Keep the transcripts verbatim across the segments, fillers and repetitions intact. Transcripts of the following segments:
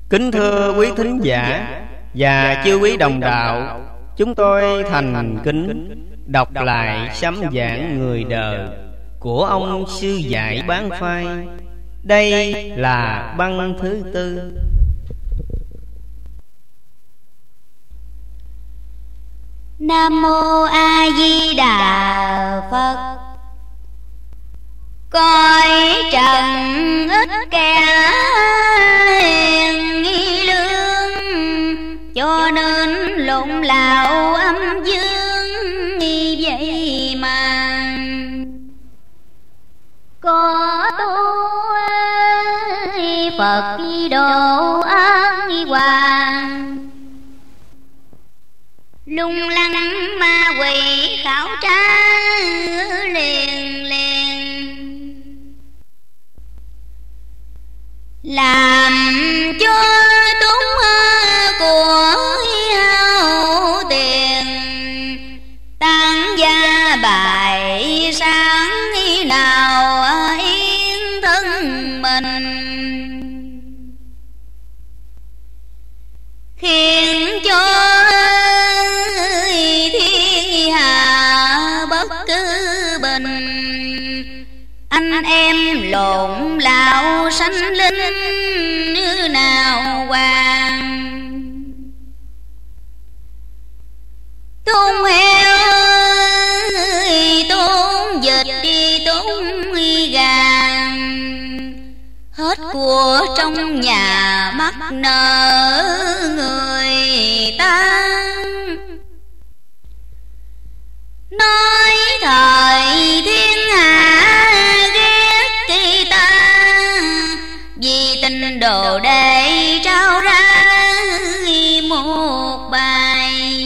Kính thưa quý thính giả và chư quý đồng đạo, chúng tôi thành kính đọc lại sấm giảng người đời của ông sư dạy Bán Phai. Đây là băng thứ tư. Nam mô A Di Đà Phật. Cõi trần ít kẻ hiền nghi lương, cho nên lộn lạo âm dương vậy mà. Có tu Phật độ an hoàng, lung lăng ma quỷ khảo tra liền liền, làm cho tốn của hao tiền, tăng gia bài sáng nào yên thân mình, khiến cho thiên hạ bất cứ bình. Anh em lộn lạo sanh linh như nào hoàng, tôn heo tôn vịt đi tôn gà, hết của trong nhà mắc nợ người ta. Nói thời thiên hạ ghét kỳ ta, vì tình đồ để trao ra một bài.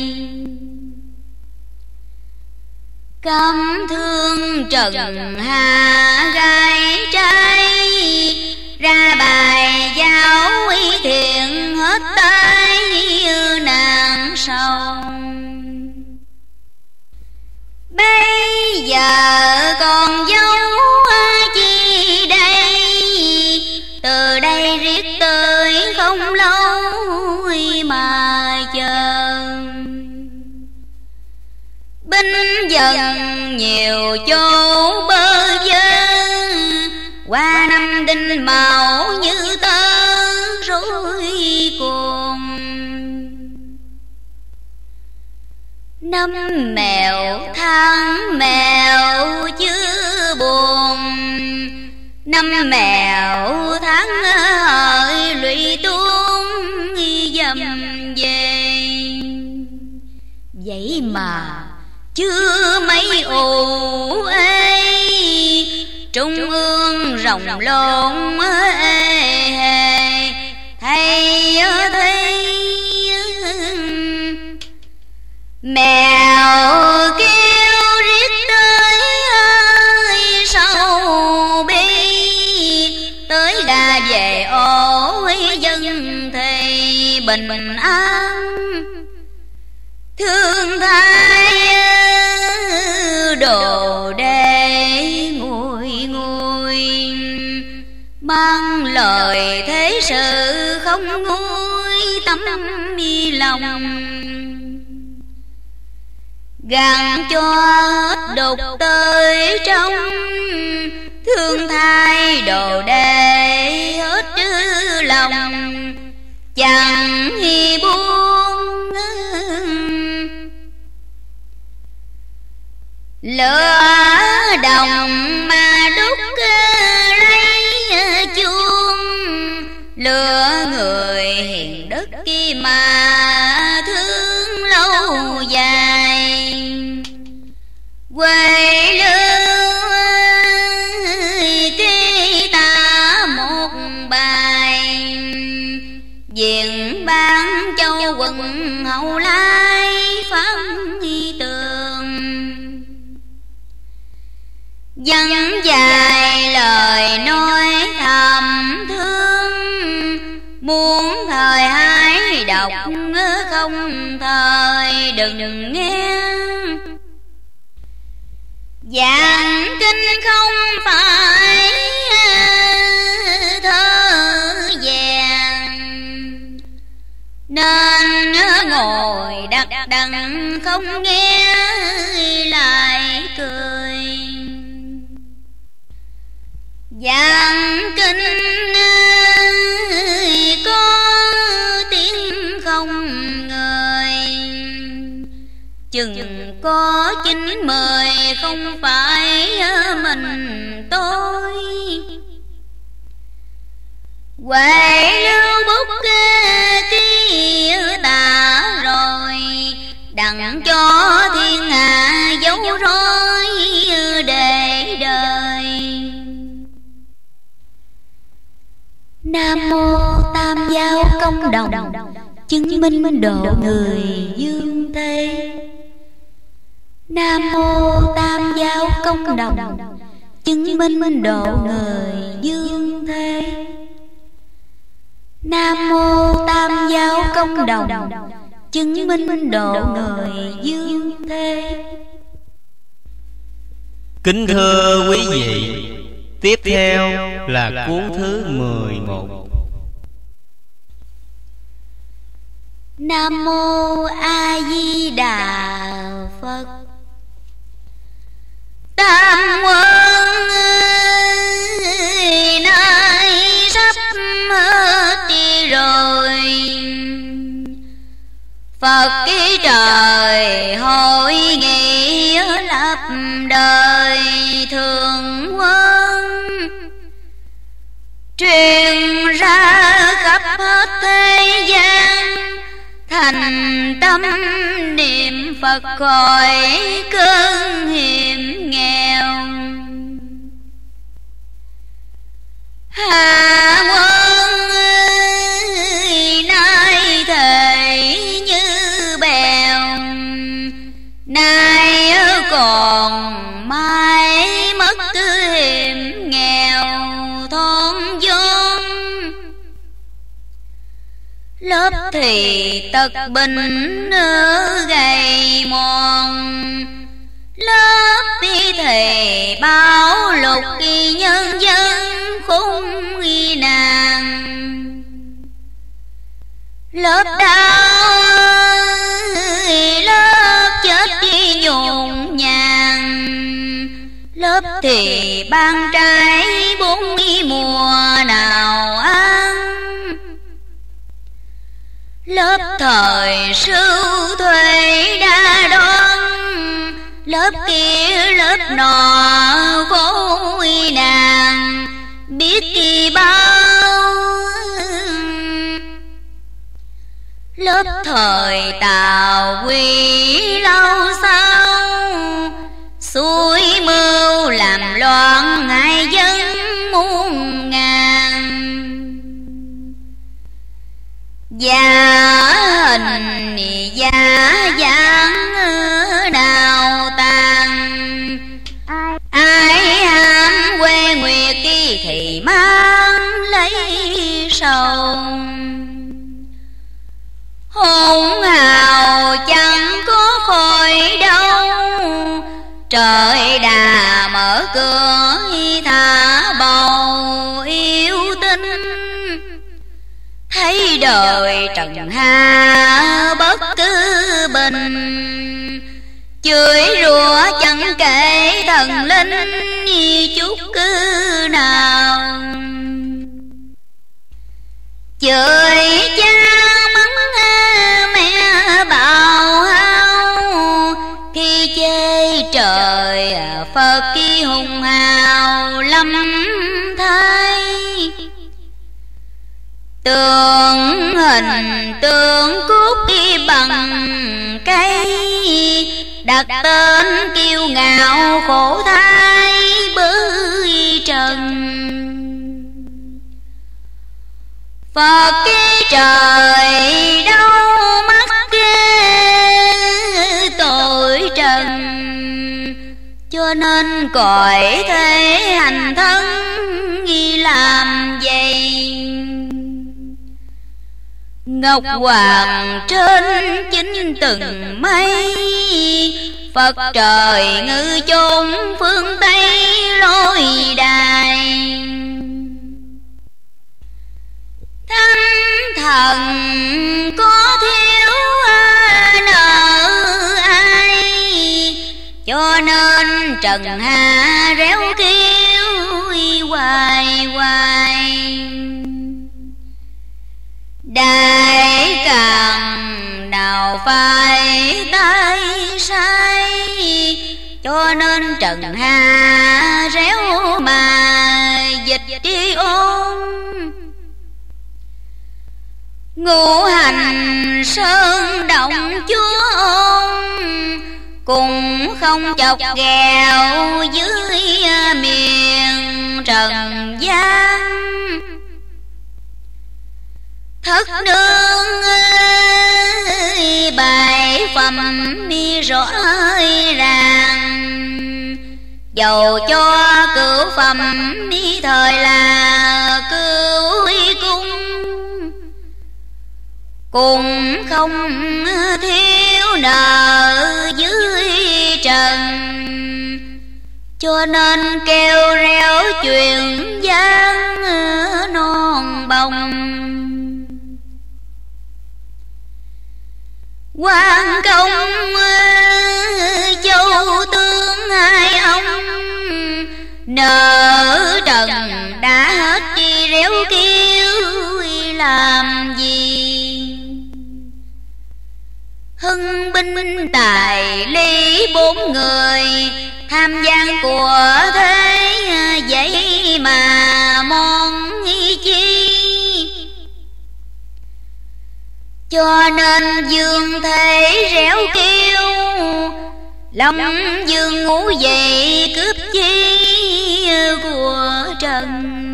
Căm thương trần hạ gái trai, ra bài giáo ý thiện hết tay như nàng sầu. Bây giờ còn dấu chi đây, từ đây riết tới không lâu mà chờ. Binh dần nhiều chỗ bơ vơ, qua năm đinh mão như tơ rối cuồng. Năm mèo tháng mèo chưa buồn, năm mèo tháng hợi lụy tuôn dầm về. Vậy mà chưa mấy ù ê, trung ương rồng lộn ê hề. Thầy thấy mèo kêu riết tới ơi sâu bi, tới gà về ổ dân thì bình bình an. Thương thay đồ để nguôi nguôi, mang lời thế sự không nguôi tấm mi lòng. Gắn cho hết đục tới trong, thương thai đồ để hết lòng. Chẳng hi buông lửa đồng mà đúc lấy chuông, lửa người hiền đức kia mà thương lâu dài. Quê lưu ký ta một bài, viện ban châu quận hậu lai phán tường. Dẫn dài lời nói thầm thương, muốn thời hái đọc không thời đừng nghe. Giảng kinh không phải thơ vàng, đặt đằng không nghe lại cười. Giảng kinh có tiếng không người, chừng có chín mười không phải mình tôi. Huệ lưu bút ký tả rồi, đặng cho thiên hạ dấu rối để đời. Nam mô Tam Giáo Công Đồng, chứng minh độ người dương thế. Nam mô Tam Giáo Công Đồng, chứng minh độ người dương thế. Nam mô Tam Giáo Công Đồng, chứng minh độ người dương thế. Kính thưa quý vị, tiếp theo là cuốn thứ mười một. Nam mô A Di Đà Phật. Tam quân nay sắp hết đi rồi, Phật ký trời hội nghị lập đời thường quân, truyền ra khắp hết thế gian, thành tâm niệm Phật khỏi cơn hiểm nghèo. Hạ quân nay thề như bèo, nay còn mai mất hiểm nghèo thôn vốn. Lớp thì tật bệnh gầy mòn, lớp thì thề báo lục kỳ nhân dân khung nghi nàng. Lớp đau lớp chết chi nhộn nhàng, lớp thì ban trái bốn mùa nào ăn. Lớp thời sưu thuê đa đoan, lớp kia lớp nọ vô nàng biết kỳ bao. Lớp thời Tào Quy lâu sau, xuôi mưu làm loạn ngại dân muôn ngàn. Giả hình giả dáng nào tàn, ai ham quê nguyệt đi thì mang lấy sầu. Hôn hào chẳng có khỏi đâu, trời đã mở cửa thả bầu yêu tinh. Thấy đời trần hạ bất cứ bình, chửi rủa chẳng kể thần linh chút cứ nào. Chửi cha mắng mẹ bạo hao, khi chê trời Phật kỳ hùng hào lâm thay. Tượng hình tượng cốt đi bằng cây, đặt tên kiêu ngạo khổ thai bưởi trần. Phật cái trời đâu mắt ghê tội trần, cho nên cõi thế hành thân nghi làm vậy. Ngọc hoàng trên chính từng mây, Phật trời ngự chốn phương Tây lối đài. Thánh thần có thiếu nơi cho nên trần hạ réo kêu hoài hoài. Đại càng nào phải tay sai, cho nên trần hạ réo mà dịch đi ôn. Ngũ hành sơn động chúa ôn, cùng không chọc ghẹo dưới miền trần gian. Thất nương ơi bài phẩm mi rõ ràng, dầu cho cửu phẩm mi thời là cửu cung, cùng không thiếu nợ dưới trần. Cho nên kêu réo chuyện gian non bồng. Quan công châu tướng hai ông, nợ trần đã hết chi réo kêu làm gì. Hưng binh tài lý bốn người, tham gian của thế vậy mà mong chi. Cho nên dương thế réo kêu, Long dương ngủ dậy cướp chi của trần.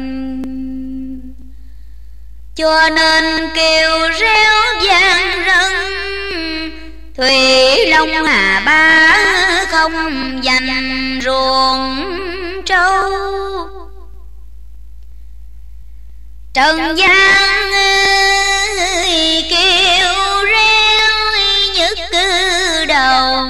Cho nên kêu réo vang rân, Thủy Long Hà Ba không dành ruộng trâu. Trần gian ơi kêu réo nhức cứ đầu,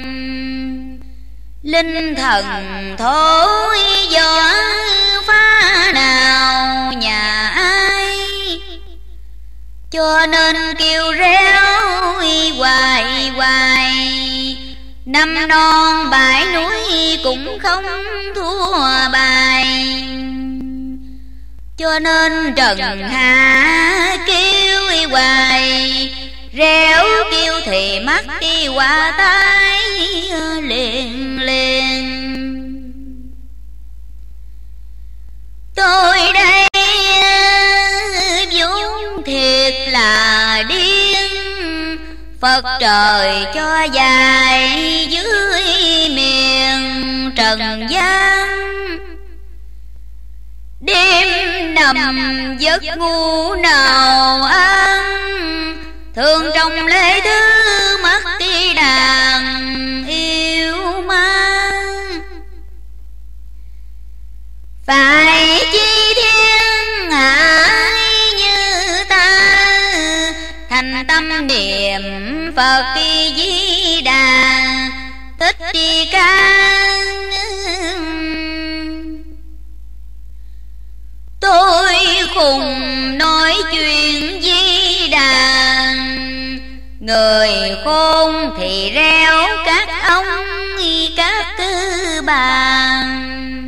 linh thần thối gió phá nào nhà ai. Cho nên kêu réo hoài hoài, năm non bãi núi cũng không thua bài. Cho nên trần hạ kêu hoài, réo kêu thì mắt đi qua tay liền liền. Tôi đây vốn thiệt là điên, Phật trời cho dài dưới miền trần gian. Đêm nằm giấc ngu nào an, thường trong lễ thứ mất đi đàn yêu ma. Phải chi thiên hạ như ta, thành tâm niệm Phật đi di đà, thích đi ca. Tôi khùng nói chuyện di đà, người khôn thì réo các ông các tư bàn.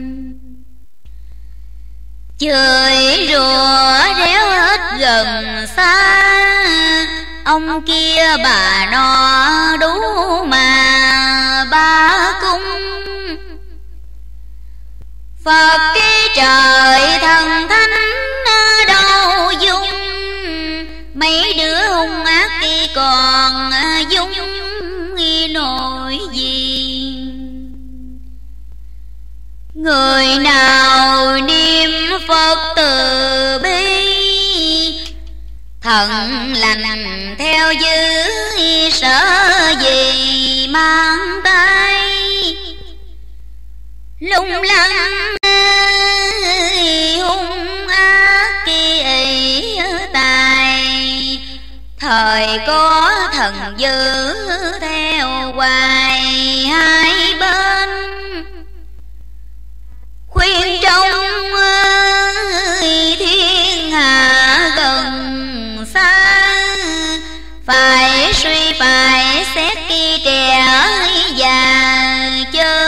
Chửi rủa réo hết gần xa, ông kia bà nọ đủ mà ba cung. Phật cái trời thần thánh đâu dung, mấy đứa hung ác đi còn dung nổi gì. Người nào niệm Phật từ bi, thần lành theo dư sợ gì mang tay. Lung lăng hung ác kỳ ấy tài, thời có thần dữ theo hoài hai bên. Khuyên trong thiên hạ gần xa, phải suy phải xét kỳ trẻ già chơi.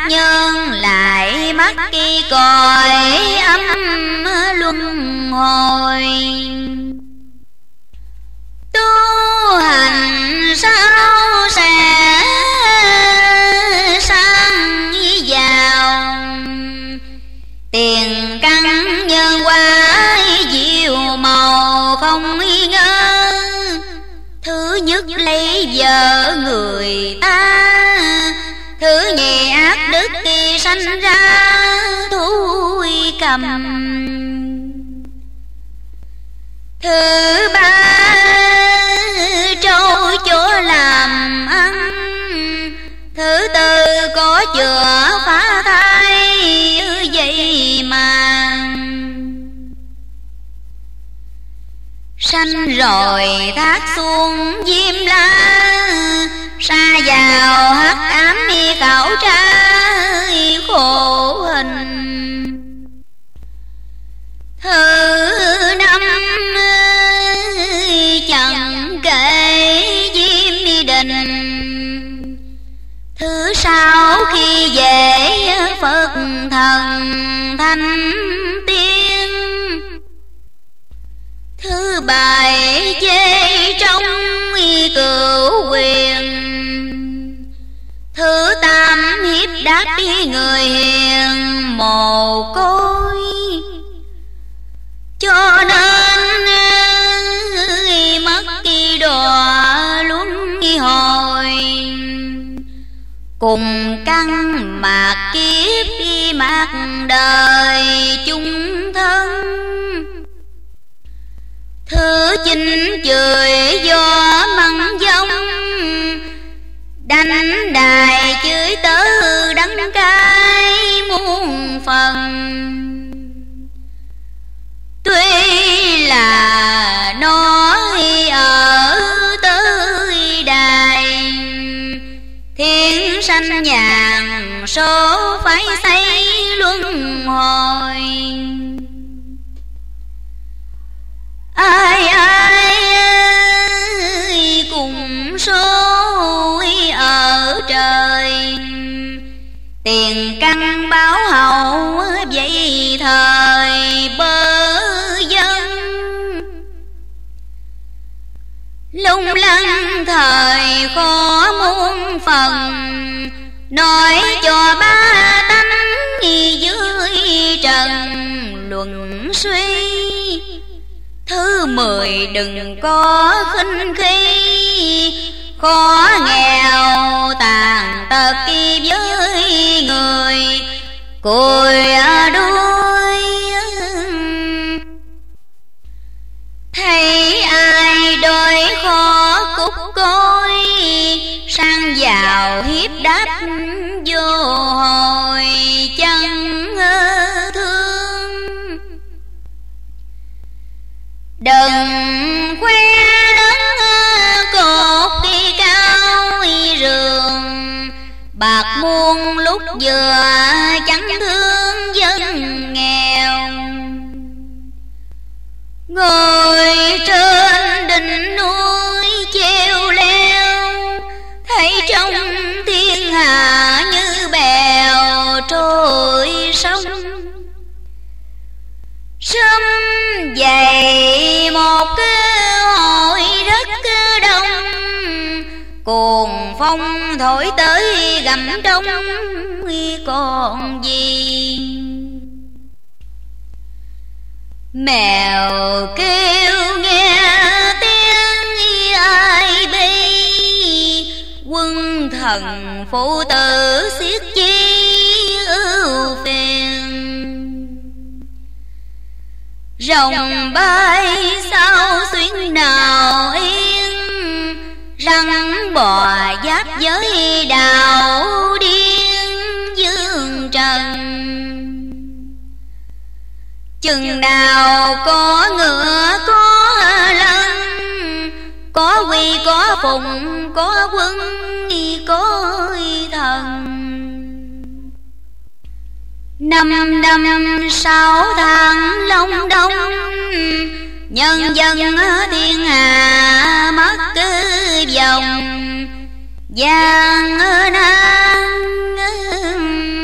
ác nhân lại mắc kỳ cõi âm luân hồi. Tu hành sao sẽ sang giàu, tiền căn nhân quả diệu màu không ngờ. Thứ nhất lấy vợ người ta, thứ nhì ác đức khi sanh ra thú cầm. Thứ ba trâu chỗ làm ăn, thứ tư có chữa phá thai vậy mà. Sanh rồi thác xuống diêm la, sa vào hắc ám đi khảo tra khổ hình. Thứ năm chẳng kể diêm đi đình, thứ sáu khi về Phật thần thanh tiên, thứ bảy chê trong cửu quyền, thứ tám hiếp đáp người hiền mồ côi. Cho nên mất kỳ đọa luân hồi, cùng căn mạt kiếp đi mạt đời chung thân. Thứ chín chửi do măng dông, đánh đài chửi tớ đắng cay muôn phần. Tuy là nói ở tới đài, thiên sanh nhàn số phải xây luân hồi. Ai ai cùng số ở trời, tiền căn báo hậu vậy thời bơ dân. Lung lăng thời khó muôn phần, nói cho ba tánh dưới trần luận suy. Thứ mười đừng có khinh khi, khó nghèo tàn tật với người cùi đuôi. Thấy ai đôi khó cúc côi, sang vào hiếp đáp vô hồi chẳng thương. Đừng khoe lớn cột đi cao rường, bạc muôn lúc vừa chẳng thương dân nghèo. Ngồi trên đỉnh núi treo leo, thấy trong thiên hạ như bèo trôi sông. Sớm dậy một cơ hội rất đông, cuồng phong thổi tới gầm đông còn gì. Mèo kêu nghe tiếng ai bi, quân thần phụ tử xiết chi ưu phiền. Rồng bay sao xuyên nào yên, rắn bò giáp với đào điên dương trần. Chừng nào có ngựa có lân, có quy có phụng có quân có thần. Năm năm sáu tháng long đông, nhân dân thiên hạ mất cứ vòng gian nan.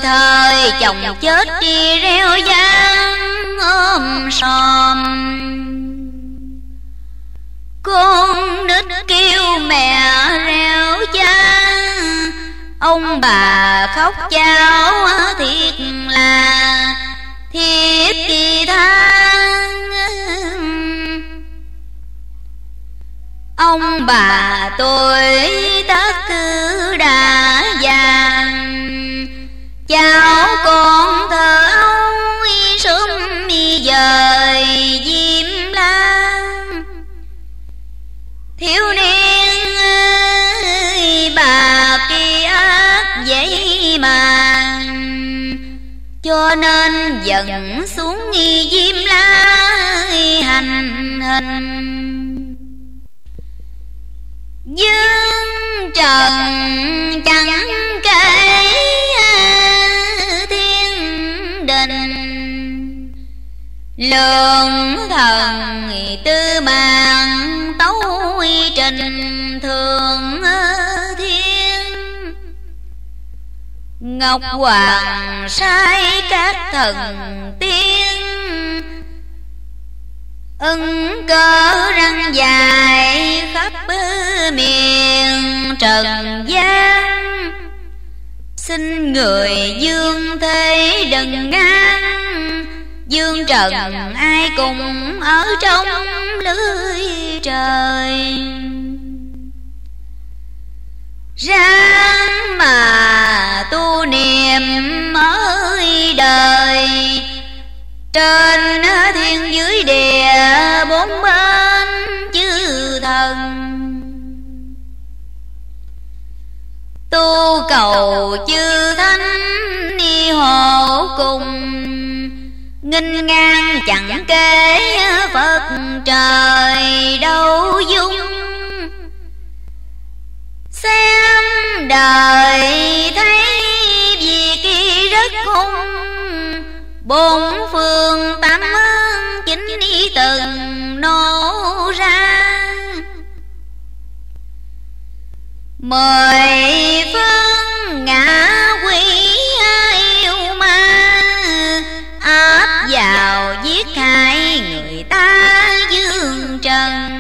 thời chồng chết đi reo vang ôm sòm. Con nít kêu mẹ reo cha, ông bà khóc cháu thiệt là thiếp kỳ than. Ông bà tôi tất cứ đã vàng, cháu con thở âu sớm dời diêm la. Thiếu niên bà kia ác vậy mà, cho nên dẫn xuống diêm la hành hình. Dương trần chẳng kể thiên đình, lượng thần tư mạng tấu trình thường thiên. Ngọc Hoàng sai các thần tiên, ưng cơ răng dài khắp miền trần gian. Xin người dương thế đừng ngăn, dương trần ai cùng ở trong lưới trời. Ráng mà tu niệm mới đời, trên thiên dưới địa bốn bên chư thần. Tu cầu chư thánh ni hộ cùng, nghênh ngang chẳng kể Phật trời đâu dung. Xem đời thấy việc rất hung, bốn phương tám hướng chính ý từng nô ra. Mười phương ngã quỷ yêu ma, áp vào giết hại người ta dương trần.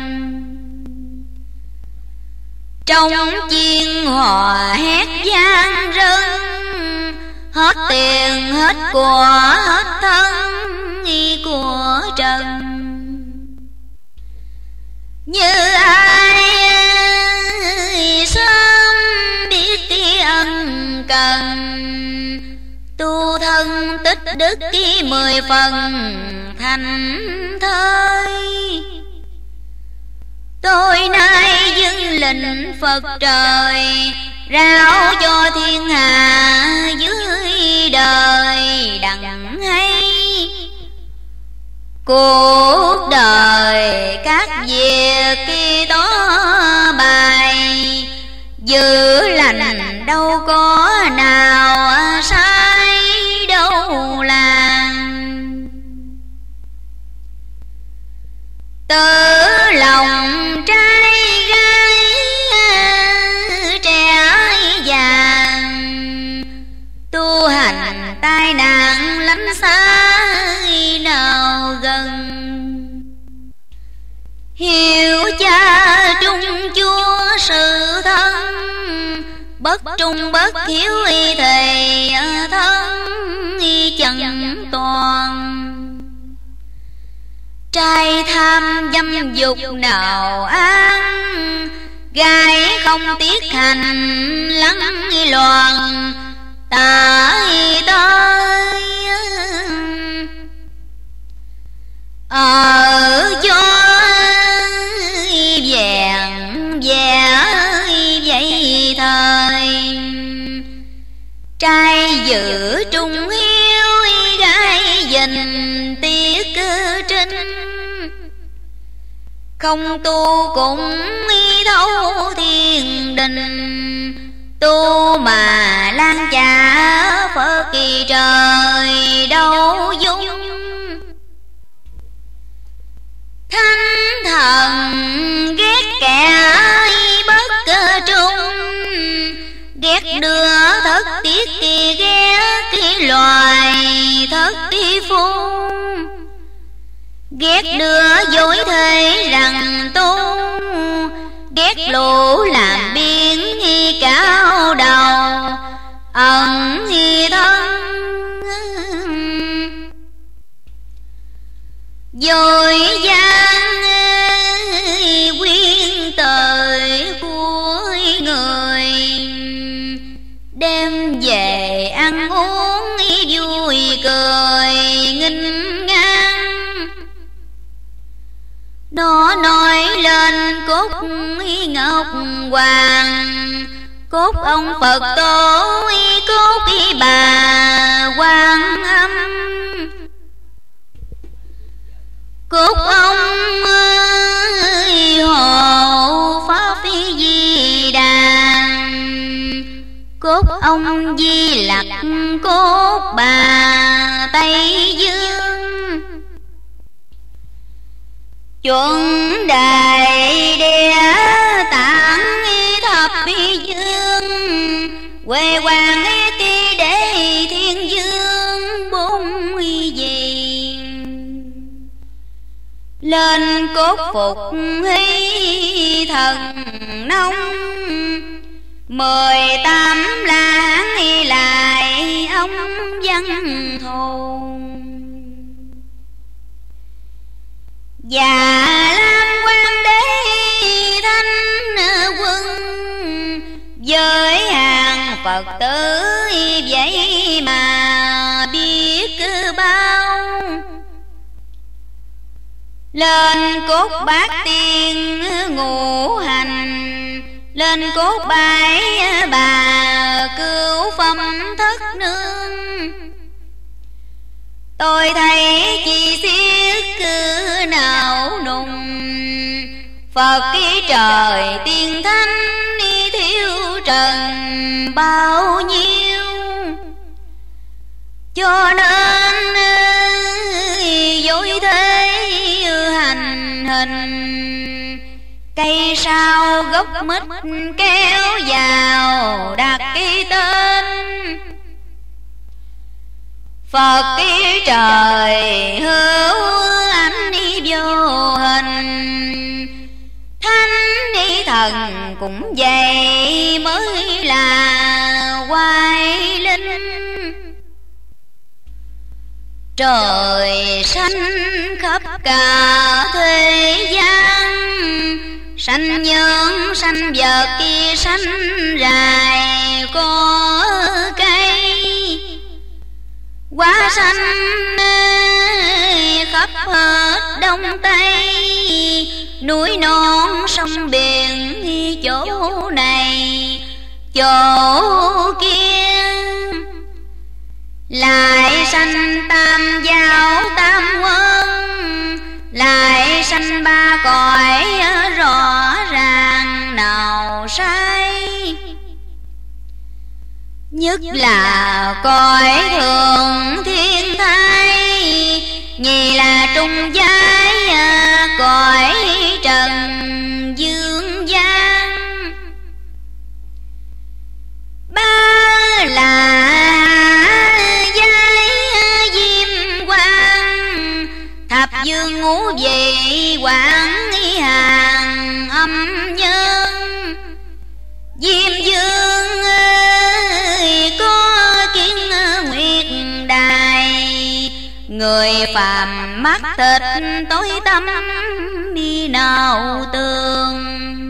Trong chiên hòa hét gian rân, hết tiền hết của hết thân của trần. Như ai sớm biết cái ân cần, tu thân tích đức cái mười phần thành thơi. Tôi nay dâng lệnh Phật trời, rao cho thiên hạ dưới đời đặng hay. Cuộc đời các việc khi đó bài, giữ lành đâu có nào sai đâu làm. Từ lòng trai gái trẻ vàng, tu hành tai nạn lánh xa nào gần. Hiểu cha trung chúa sự thân, bất trung bất hiếu thầy thân chẳng toàn. Trai tham dâm dục nào an, gái không tiếc hành lắng loàn tại tới. Ở cho vẹn vẻ vậy thời, trai giữ trung hiếu gái dình tiếc trinh. Không tu cũng thấu thiên đình, tu mà lan trả Phật kỳ trời đâu dung. Thánh thần ghét kẻ bất cơ trung, ghét đưa thất tiết kỳ ghét loài thất phu, ghét đưa dối thế rằng tu, ghét lũ làm biến cao đầu ẩn thân. Dối gian quyến tới cuối người, đem về ăn uống vui cười nghinh ngang. Nó nói lên cốt ngọc hoàng, cốt ông Phật tổ, cốt bà Quan Âm, cốt ông hộ Pháp Di Đà, cốt ông Di Lặc, cốt bà Tây Dương. Chuẩn đại địa tạng thập dương, quê quan kỳ đế thiên dương bốn gì. Lên cốt phục hy thần nông, mười tám lá lại ông văn thù. Và Lam Quan Đế Thanh Quân, với hàng Phật tử vậy mà biết bao. Lên cốt bát tiên ngũ hành, lên cốt bái bà cứu phẩm thất nương. Tôi thấy chi xiết cứ nào nùng, Phật ký trời tiên thánh đi thiếu trần bao nhiêu. Cho nên dối thế hành hình, cây sao gốc mít kéo vào đặt cái tên. Phật ký trời hữu ánh đi vô hình, thánh đi thần cũng vậy mới là hoài linh. Trời xanh khắp cả thế gian, xanh nhân xanh vật kia xanh dài có cây. Quá xanh khắp hết đông tây, núi non sông biển chỗ này chỗ kia. Lại xanh tam giáo tam quân, lại xanh ba cõi rõ ràng nào sai. Nhất là cõi thường thiên thai, nhì là trung giai cõi trần dương gian. Ba là dương ngũ vị quảng hàng âm nhân. Diêm dương ơi có kiến nguyệt đài, người phàm mắt thịt tối tâm đi nào tường.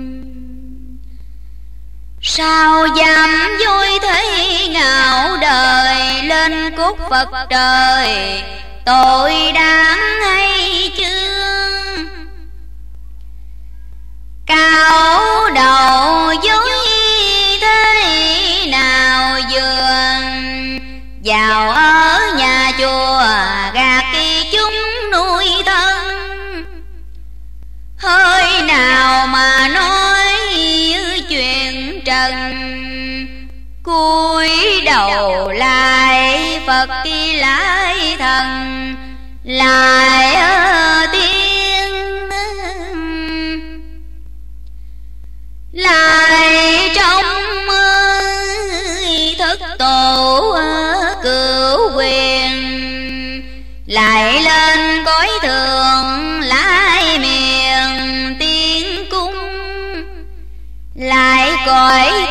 Sao dám dối thế ngạo đời, lên cốt Phật trời tội đáng hay chưa. Cao đầu dối thế nào giường, vào ở nhà chùa gạt kỳ chúng nuôi thân. Hơi nào mà nói chuyện trần, cúi đầu lại Phật kỳ lại thần lại tiên. Lại trong thức tổ cửu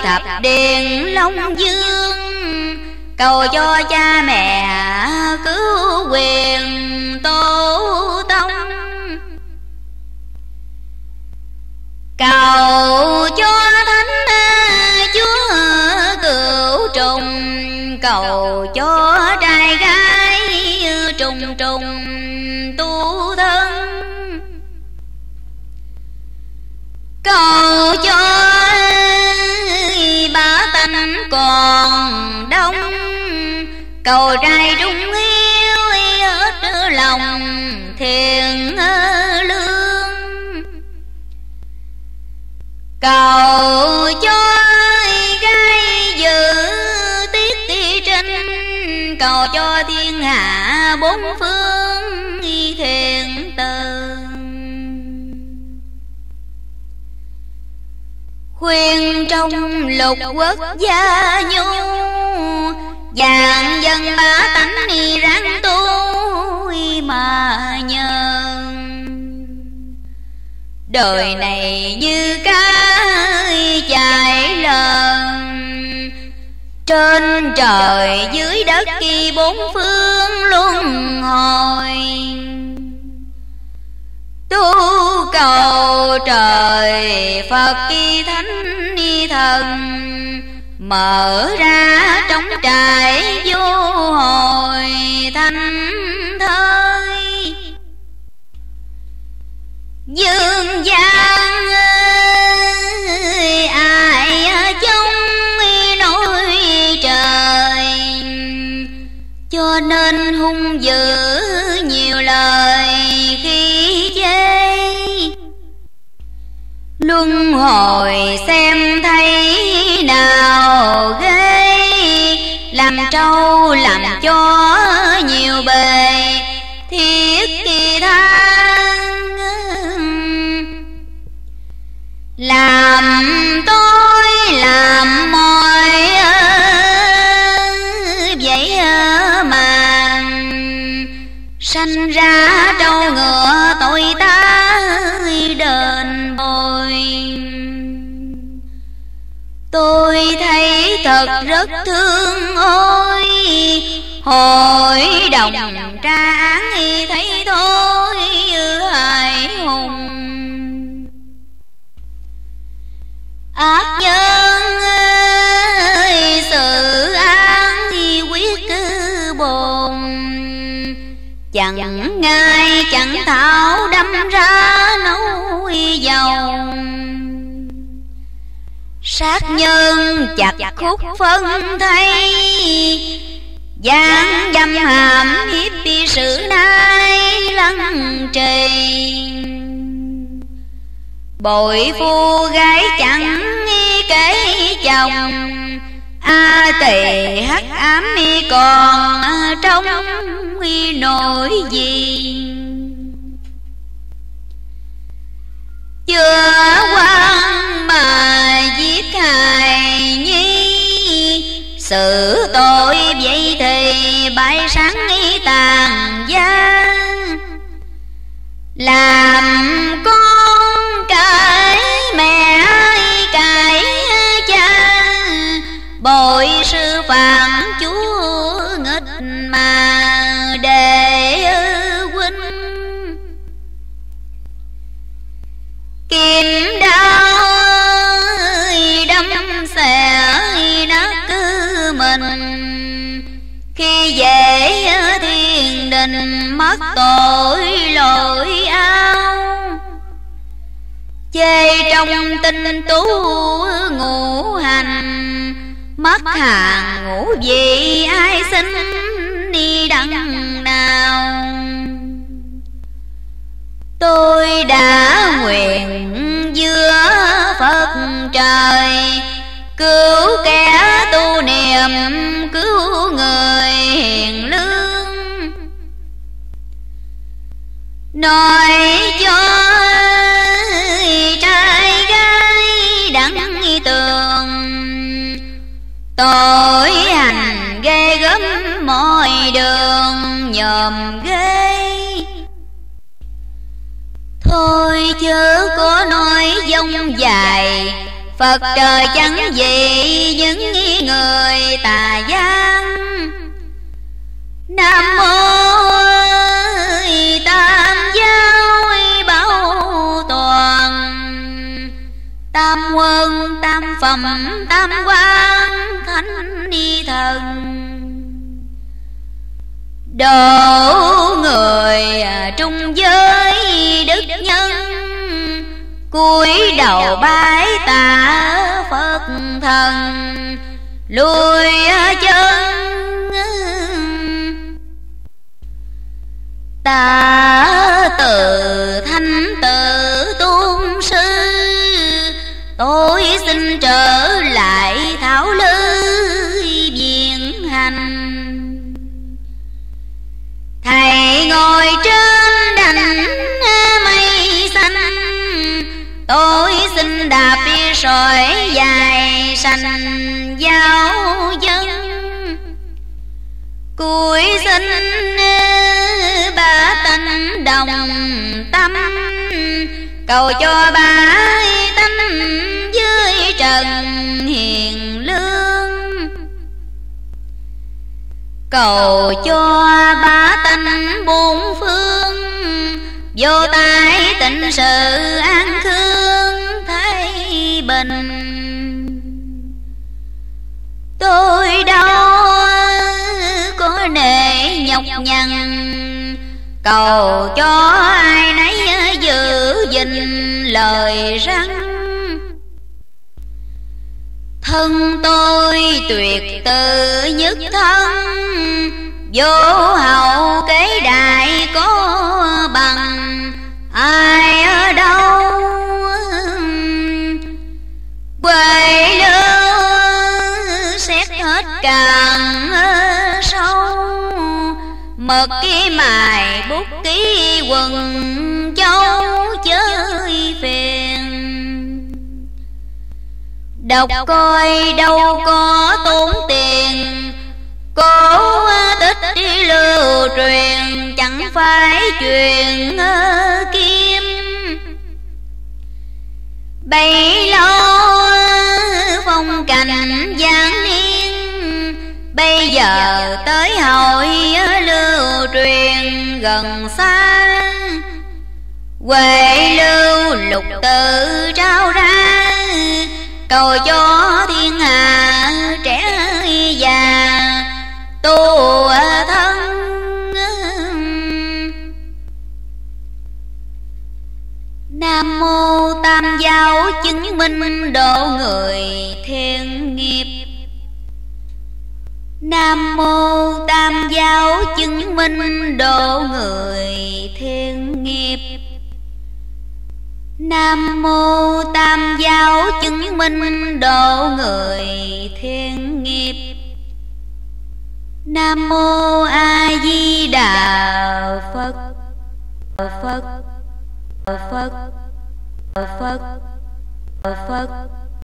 thập điện Long Dương, cầu cho cha mẹ cứu quyền tổ tông, cầu cho thánh chúa cửu trùng, cầu cho trai gái trùng trùng tu thân, cầu cho bá tánh còn đông, cầu trai trung hiếu hết lòng thiện lương, cầu cho gái giữ tiết ti trinh, cầu cho thiên hạ bốn phương thiện từ. Khuyên trong lục quốc gia nhu, vạn dân bá tánh ráng tu mà nhờ. Đời này như cá chài lần, trên trời dưới đất kỳ bốn phương luân hồi. Tu cầu trời Phật kỳ thánh ni thần, mở ra trong trại vô hồi thanh thơi. Dương gian ai trong nỗi trời, cho nên hung dữ nhiều lời khi chê. Luân hồi xem thấy nào ghê, làm trâu làm chó nhiều bề thiết kỳ than. Làm tôi làm mồi vậy mà sanh ra trâu ngựa tội ta đền bồi. Tôi thấy thật rất thương ôi, hội đồng tra án thấy thôi hại hùng. Ác nhân ơi sự án quyết cứ bồn, chẳng ngai chẳng thảo đâm ra nấu dầu. Sát nhân chặt khúc phân thay, gian dâm hàm hiếp đi sự nay lăng trì. Bội phu gái chẳng kể chồng, a tỳ hắc ám còn trong nỗi gì. Chưa quan mà giết hài nhi, sự tội vậy thì bãi sáng tàn gian. Làm con cái mẹ cái cha, bội sư phạm chúa nghịch mà để huynh. Kim đao đâm xẻ nát cứ mình, khi về thiên đình mất tội lỗi ao. Chê trong tinh tú ngũ hành, mất hàng ngũ vị ai xin đi đặng nào. Tôi đã nguyện giữa Phật trời, cứu kẻ tu niệm cứu người hiền lương. Nói cho trai gái đặng tường, tội hành ghê gớm mọi đường nhòm ghê. Thôi chớ có nói dông dài, Phật trời chẳng gì những người tà gian. Nam mô Tam giáo bảo toàn, tam quân tam phẩm tam quan thánh ni thần. Độ người trung giới đức nhân, cúi đầu bái tạ Phật thần. Lùi chân ta từ thanh tự tôn sư, tôi xin trở lại thảo lư viện hành. Thầy ngồi trên đành mây xanh, tôi xin đạp sỏi dài sành giáo dân. Cúi xin ba tánh đồng tâm, cầu cho ba tánh dưới trần hiền lương. Cầu cho ba tánh bốn phương, vô tai tịnh sự an khương thái bình. Tôi đâu có nể nhọc nhằn, cầu cho ai nấy giữ gìn lời răng. Thân tôi tuyệt tự nhất thân, vô hậu kế đại có bằng. Ai ở đâu quay lưu xét hết càng sâu, mực ký mài bút ký quần châu chơi phiền. Đọc coi đâu có tốn tiền, cố tích lưu truyền chẳng phải chuyện kim. Bấy lâu phong cảnh giang niên, bây giờ tới hội lưu truyền gần xa. Huệ lưu lục tự trao ra, cầu cho thiên hạ trẻ già tu thân. Nam mô Tam giáo chứng minh độ người thiên nghiệp. Nam mô Tam giáo chứng minh độ người thiên nghiệp. Nam mô Tam giáo chứng minh độ người thiên nghiệp. Nam mô A Di Đà Phật. Phật Phật Phật Phật Phật